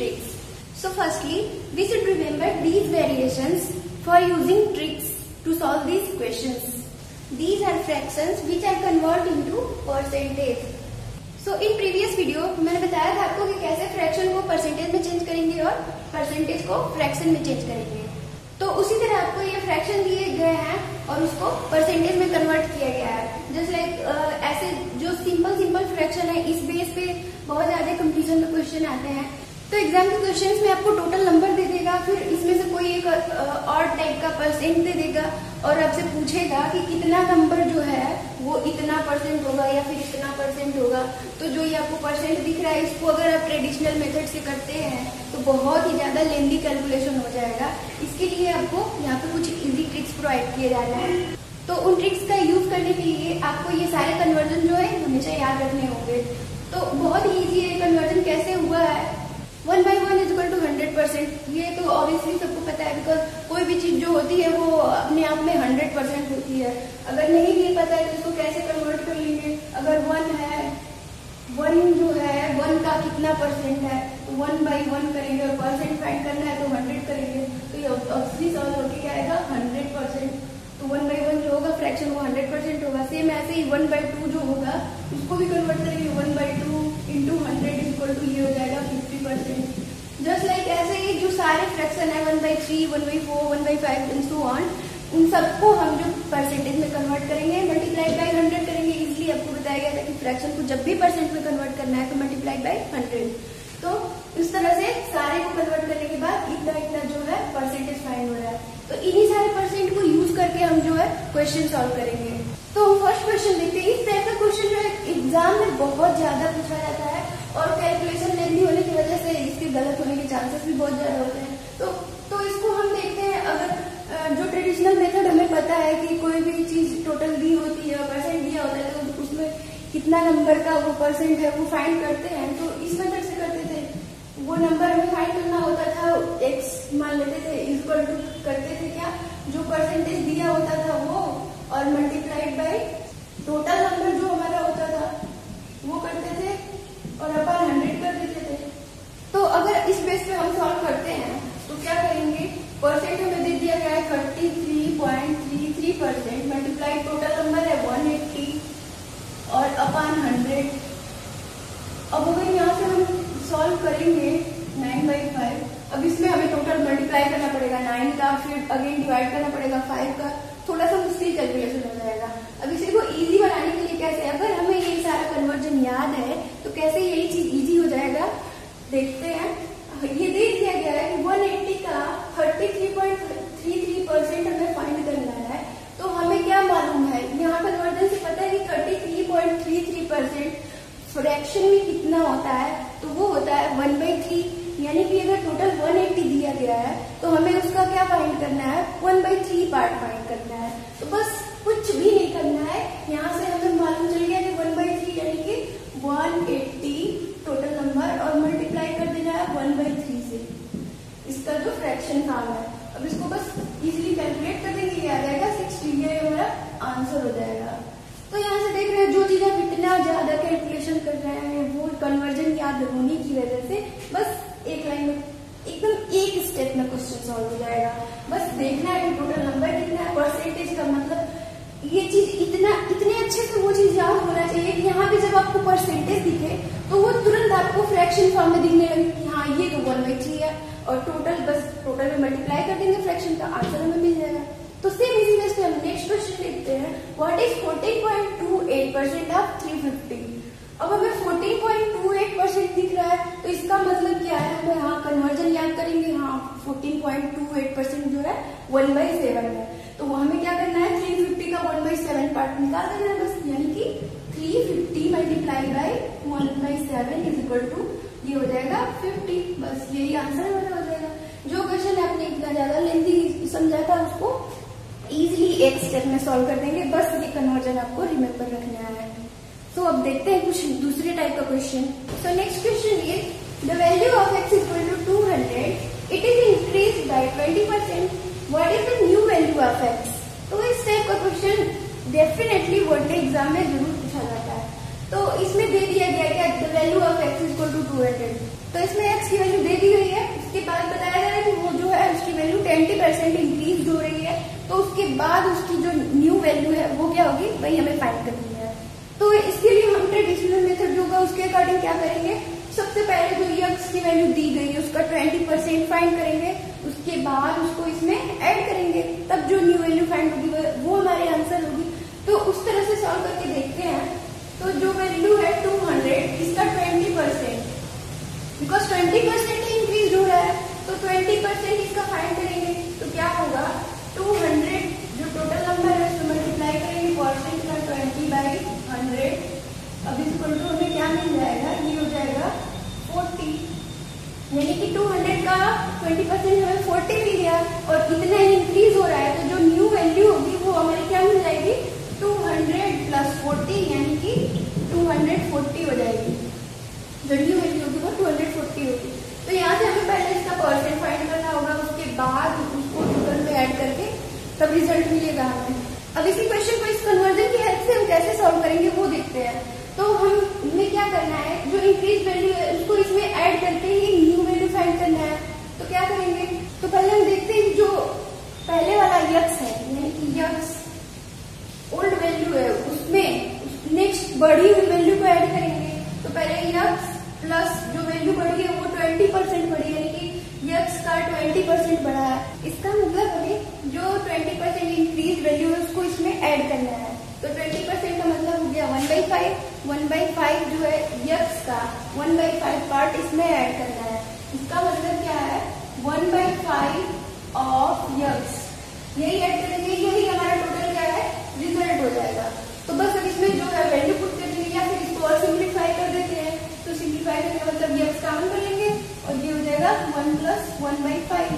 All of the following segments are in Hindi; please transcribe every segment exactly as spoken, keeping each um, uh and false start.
tricks. So firstly, we should remember these variations for using tricks to solve these questions. These are fractions which are converted into percentage. So in previous video मैंने बताया था आपको कि कैसे फ्रैक्शन को परसेंटेज में चेंज करेंगे और परसेंटेज को फ्रैक्शन में चेंज करेंगे। तो उसी तरह आपको ये फ्रैक्शन दिए गए हैं और उसको परसेंटेज में कन्वर्ट किया गया है। जस्ट लाइक like, ऐसे जो सिंपल सिंपल फ्रैक्शन है इस बेस पे बहुत ज्यादा कंफ्यूजन में क्वेश्चन आते हैं। तो एग्जाम के क्वेश्चंस में आपको टोटल नंबर दे देगा, फिर इसमें से कोई एक और टाइप का परसेंट दे देगा और आपसे पूछेगा कि कितना नंबर जो है वो इतना परसेंट होगा या फिर इतना परसेंट होगा। तो जो ये आपको परसेंट दिख रहा है इसको अगर आप ट्रेडिशनल मेथड से करते हैं तो बहुत ही ज्यादा लेंदी कैलकुलेशन हो जाएगा। इसके लिए आपको यहाँ पे कुछ इजी ट्रिक्स प्रोवाइड किए जा रहे हैं। तो उन ट्रिक्स का यूज करने के लिए आपको ये सारे कन्वर्जन जो है हमेशा याद रखने होंगे। तो बहुत ही ईजी है कन्वर्जन कैसे हुआ है। One by one is equal to hundred percent, ये तो ऑब्वियसली सबको पता है बिकॉज कोई भी चीज जो होती है वो अपने आप में हंड्रेड परसेंट होती है। अगर नहीं भी पता है तो इसको कैसे कन्वर्ट कर लेंगे। अगर वन है, वन जो है वन का कितना परसेंट है तो वन बाई वन करेंगे और परसेंट फाइंड करना है तो हंड्रेड करेंगे। तो ये ऑब्वियसली सॉल्व होके क्या आएगा हंड्रेड परसेंट। तो वन बाई वन जो होगा फ्रैक्शन वो हंड्रेड परसेंट होगा। सेम ऐसे ही वन बाई टू जो होगा उसको भी कन्वर्ट करेंगे, one by two into hundred is equal to ये हो जाएगा फिफ्टी परसेंट। जस्ट लाइक ऐसे ही जो सारे फ्रैक्शन है one by three, one by four, one by five and so on, उन सबको हम जो परसेंटेज में कन्वर्ट करेंगे मल्टीप्लाई बाई हंड्रेड करेंगे। इजिली आपको बताया गया था कि फ्रैक्शन को जब भी परसेंट में कन्वर्ट करना है तो मल्टीप्लाई बाई हंड्रेड। तो इस तरह से सारे को कन्वर्ट करने के बाद इतना इतना जो है परसेंटेज फाइंड हो रहा है। तो इन्हीं सारे परसेंट को यूज करके हम जो है क्वेश्चन सॉल्व करेंगे। तो फर्स्ट क्वेश्चन देखते हैं। इस टाइप का क्वेश्चन जो है एग्जाम में बहुत ज्यादा पूछा जाता है और कैलकुलेशन लेंदी होने की वजह से इसके गलत होने के चांसेस भी बहुत ज्यादा होते हैं। तो तो इसको हम देखते हैं। अगर जो ट्रेडिशनल मेथड हमें पता है कि कोई भी चीज टोटल दी होती है, परसेंट दिया होता है तो उसमें कितना नंबर का वो परसेंट है वो फाइंड करते हैं। तो इस मेथड से करते थे। वो नंबर हमें फाइंड करना होता था, एक्स मान लेते थे, इक्वल टू करते थे क्या जो परसेंटेज दिया होता था वो और मल्टीप्लाइड बाय टोटल नंबर जो हमारा होता था वो करते थे और अपन हंड्रेड कर देते थे। तो अगर इस बेस पे हम सॉल्व करते हैं तो क्या करेंगे, परसेंट हमें दे दिया गया है thirty three point three three percent, multiplied total number है वन एट्टी और अपन हंड्रेड। अब अगर यहाँ से हम सॉल्व करेंगे नाइन बाई फाइव, अब इसमें हमें टोटल मल्टीप्लाई करना पड़ेगा नाइन का, फिर अगेन डिवाइड करना पड़ेगा फाइव का, थोड़ा सा मुश्किल कैलकुलेशन हो जाएगा। अब इसी को इजी बनाने के लिए कैसे, अगर हमें ये सारा कन्वर्जन याद है तो कैसे यही चीज इजी हो जाएगा देखते हैं। ये दे दिया गया है कि वन एट्टी का thirty three point three three percent हमें फाइंड करना है। तो हमें क्या मालूम है, यहाँ कन्वर्जन से पता है कि thirty three point three three percent fraction में कितना होता है तो वो होता है वन बाई थ्री। यानी कि अगर टोटल वन एट्टी दिया गया है तो हमें उसका क्या फाइंड करना है, one by three part find करना है। तो बस कुछ भी नहीं करना है, यहाँ से हमें मालूम चल गया कि वन बाई थ्री यानी कि वन एट्टी टोटल नंबर और मल्टीप्लाई कर देना है वन बाई थ्री से, इसका जो फ्रैक्शन फॉर्म है। अब इसको बस इजिली कैलकुलेट कर देंगे, ये आ जाएगा सिक्सटी, ये हमारा आंसर हो जाएगा। तो यहाँ से देख रहे हैं जो चीज आप इतना ज्यादा कैलकुलेशन कर रहे हैं वो कन्वर्जन याद होने की वजह से बस एक लाइन में एकदम एक स्टेप में क्वेश्चन सॉल्व हो जाएगा। बस देखना है कि टोटल नंबर कितना है, परसेंटेज का मतलब ये चीज इतना इतने अच्छे से वो चीज याद होना चाहिए कि यहाँ पे जब आपको परसेंटेज दिखे तो वो तुरंत आपको फ्रैक्शन फॉर्म में दिखने लगे कि हाँ ये तो वन बाई थ्री है और टोटल बस टोटल में मल्टीप्लाई कर देंगे, फ्रैक्शन का आंसर हमें मिल जाएगा। तो सेम इसी बेस पे हम नेक्स्ट क्वेश्चन देखते हैं। What is fourteen point two eight percent of three fifty. अब हमें fourteen point two eight percent दिख रहा है तो इसका मतलब क्या है, हमें यहाँ कन्वर्जन याद करेंगे। हाँ fourteen point two eight percent जो है वन बाई सेवन है, तो हमें क्या करना है थ्री फिफ्टी का वन बाई सेवन पार्ट निकाल देना है बस। यानी कि three fifty multiply by one by seven is equal to ये हो जाएगा फिफ्टी। बस यही आंसर हमारा हो जाएगा। जो क्वेश्चन आपने इतना ज्यादा लेंथी समझा था उसको इजिली एक स्टेप में सॉल्व कर देंगे। बस ये कन्वर्जन आपको रिमेम्बर रखना है। तो अब देखते हैं कुछ दूसरे टाइप का question. So next question is the value of X equal to two hundred, it is increase by twenty percent, what is the new value of X. तो इस टाइप का क्वेश्चन डेफिनेटली बोर्ड एग्जाम में जरूर पूछा जाता है। तो इसमें दे दिया गया क्या the value of X equal to two hundred, तो इसमें एक्स की वैल्यू दे दी ट्वेंटी परसेंट इंक्रीज हो रही है तो उसके बाद उसकी जो न्यू वैल्यू है वो क्या होगी, वही हमें फाइंड करनी है। तो इसके लिए हम ट्रेडिशनल मेथड जो होगा उसके अकॉर्डिंग क्या करेंगे, सबसे पहले जो यक्स की वैल्यू दी गई है उसका ट्वेंटी परसेंट फाइंड करेंगे, उसके बाद उसको इसमें ऐड करेंगे, तब जो न्यू वैल्यू फाइंड होगी वो हमारी आंसर होगी। तो उस तरह से सॉल्व करके देखते हैं। तो जो वैल्यू है टू हंड्रेड, इसका twenty percent, because twenty percent increase हो रहा है तो ट्वेंटी परसेंट इसका फाइंड करेंगे। तो क्या होगा, टू हंड्रेड जो टोटल नंबर है उसको मल्टीप्लाई करेंगे परसेंट का ट्वेंटी बाई हंड्रेड। अब इसको टू हमें क्या मिल जाएगा, ये हो जाएगा फोर्टी, यानी कि टू हंड्रेड का ट्वेंटी परसेंट हमें फोर्टी मिल गया और इतना इंक्रीज हो रहा है तो जो न्यू वैल्यू होगी वो हमारी क्या मिल जाएगी, टू हंड्रेड प्लस फोर्टी, यानी कि टू हंड्रेड फोर्टी हो जाएगी। जो न्यू वैल्यू होगी वो टू हंड्रेड फोर्टी होगी। तो यहाँ से हमें पहले इसका परसेंट फाइंड करना होगा, उसके बाद उसको टोटल में ऐड करके तब रिजल्ट मिलेगा हमें। अब इसी क्वेश्चन को इस कन्वर्जन की हेल्प से हम कैसे सॉल्व करेंगे वो देखते हैं। तो हमें क्या करना है, जो इंक्रीज वैल्यू है उसको इसमें ऐड करके ही न्यू वैल्यू फाइंड करना है। तो क्या करेंगे, तो पहले हम देखते हैं जो पहले वाला यक्स है, यानी कि यक्स ओल्ड वैल्यू है उसमें नेक्स्ट बढ़ी हुई वैल्यू को ऐड करेंगे। तो पहले यक्स प्लस जो वैल्यू बढ़ी है वो ट्वेंटी परसेंट बढ़ी, यानी कि यक्स का ट्वेंटी परसेंट बढ़ा है। इसका मतलब हमें जो ट्वेंटी परसेंट इंक्रीज वैल्यू है उसको इसमें ऐड करना है। तो ट्वेंटी परसेंट का मतलब हो गया one by five, one by five जो है यक्स का वन बाई फाइव पार्ट इसमें ऐड करना है। इसका मतलब क्या है, one by five of X, यही ऐड करेंगे, यही हमारा टोटल क्या है, रिजल्ट हो जाएगा। तो बस अब इसमें जो है वैल्यू पुट कर देंगे या फिर इसको और सिंप्लीफाई कर देते हैं। तो सिंप्लीफाई करने का मतलब यक्स काउंट कर लेंगे और ये हो जाएगा one plus one by five,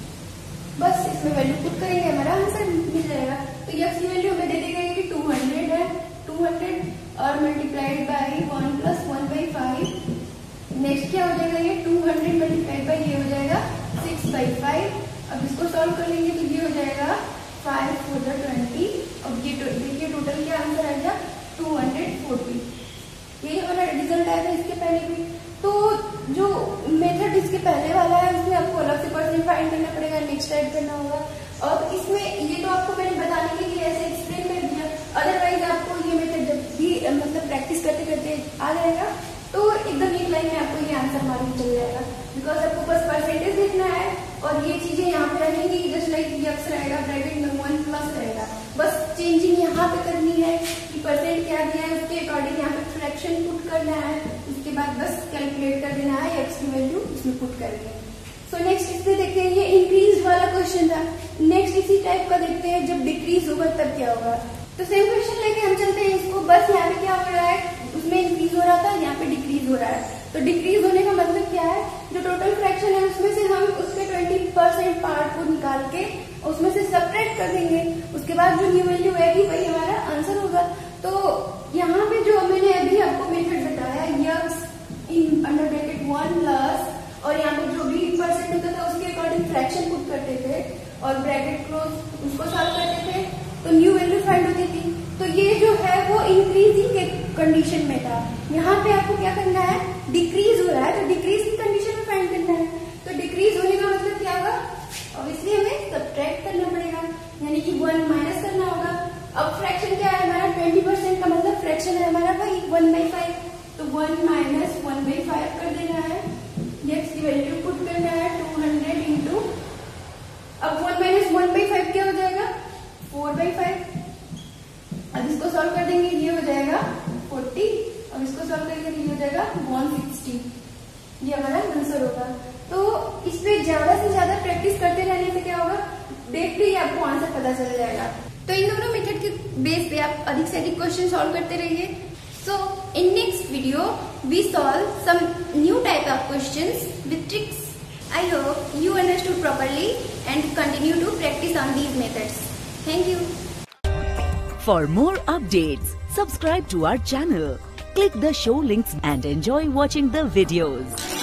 बस इसमें वैल्यू पुट करेंगे, हमारा आंसर मिल जाएगा। तो यक्स की वैल्यू हमें दे दी गई कि टू हंड्रेड है, टू हंड्रेड और multiplied by one plus one by five. Next क्या हो जाएगा, ये टू हंड्रेड मल्टीप्लाइड बाई ये हो जाएगा सिक्स बाई फाइव। अब इसको सॉल्व कर लेंगे तो ये हो जाएगा फाइव फोर जा ट्वेंटी। अब ये देखिए टोटल क्या आंसर आ गया, टू हंड्रेड फोर्टी। यही हमारा रिजल्ट आया था इसके पहले भी। तो जो मेथड इसके पहले वाला है उसमें आपको अलग से परसेंट फाइंड करना पड़ेगा, नेक्स्ट ऐड करना होगा। और इसमें ये तो आपको मैंने बताने के लिए ऐसे एक्सप्लेन कर दिया, अदरवाइज आपको ये मेथड जब भी मतलब प्रैक्टिस करते करते आ जाएगा तो एकदम एक लाइन में आपको ये आंसर मालूम चल जाएगा। बिकॉज आपको बस परसेंटेज देखना है और ये चीजें यहाँ पे रहेंगी, जस्ट लाइक यक्स रहेगा ब्रैकेट में वन प्लस रहेगा, बस चेंजिंग यहाँ पे करनी है कि परसेंट क्या दिया है उसके अकॉर्डिंग यहाँ पे फ्रैक्शन पुट करना है, उसके बाद बस कैलकुलेट कर देना है यक्स की वैल्यू इसमें पुट करके। सो नेक्स्ट इसमें देखते हैं, ये इंक्रीज वाला क्वेश्चन था। नेक्स्ट इसी टाइप का देखते हैं, जब डिक्रीज होगा तब क्या होगा। तो सेम क्वेश्चन लेके हम चलते हैं इसको, बस यहाँ पे क्या हो रहा है, उसमें इंक्रीज हो रहा था, यहाँ पे डिक्रीज हो रहा है। तो डिक्रीज होने का मतलब क्या है, जो टोटल फ्रैक्शन है उसमें से हम उसके ट्वेंटी परसेंट पार्ट को निकाल के उसमें से सब्ट्रैक्ट कर देंगे, उसके बाद जो न्यू वैल्यू आएगी वही हमारा आंसर होगा। तो यहाँ पे जो मैंने अभी आपको मेथड बताया, X in under bracket one plus और यहाँ पे जो भी परसेंट होता था उसके अकॉर्डिंग फ्रैक्शन पुट करते थे और ब्रैकेट क्लोज उसको सॉल्व करते थे तो न्यू वैल्यू फाइंड होती थी। तो ये जो है वो इंक्रीजिंग के कंडीशन में था। यहाँ पे आपको क्या करना है, डिक्रीज हो रहा है तो डिक्रीजिंग कंडीशन में फाइंड करना है। तो डिक्रीज होने का मतलब क्या होगा, ऑब्वियसली हमें सब्ट्रैक्ट करना पड़ेगा, यानी कि वन माइनस करना होगा। अब फ्रैक्शन क्या है हमारा, ट्वेंटी परसेंट का मतलब फ्रैक्शन है हमारा भाई वन बाई फाइव, तो one minus one by five कर देना है, यक्स की वैल्यू पुट करना है टू हंड्रेड इंटू, अब one minus one by five क्या हो जाएगा, फोर बाई फाइव। अब इसको सॉल्व कर देंगे, ये हो जाएगा फोर्टी, अब इसको सॉल्व करेंगे तो ये हो जाएगा वन सिक्सटी, ये हमारा आंसर होगा। तो इसमें ज्यादा से ज्यादा प्रैक्टिस करते रहने से क्या होगा, देखते ही आपको आंसर पता चल जाएगा। तो इन दोनों मेथड के बेस पे आप अधिक से अधिक क्वेश्चन सॉल्व करते रहिए। So in next video we solve some new type of questions with tricks. I hope you understood properly and continue to practice on these methods. Thank you. For more updates, subscribe to our channel, click the show links and enjoy watching the videos.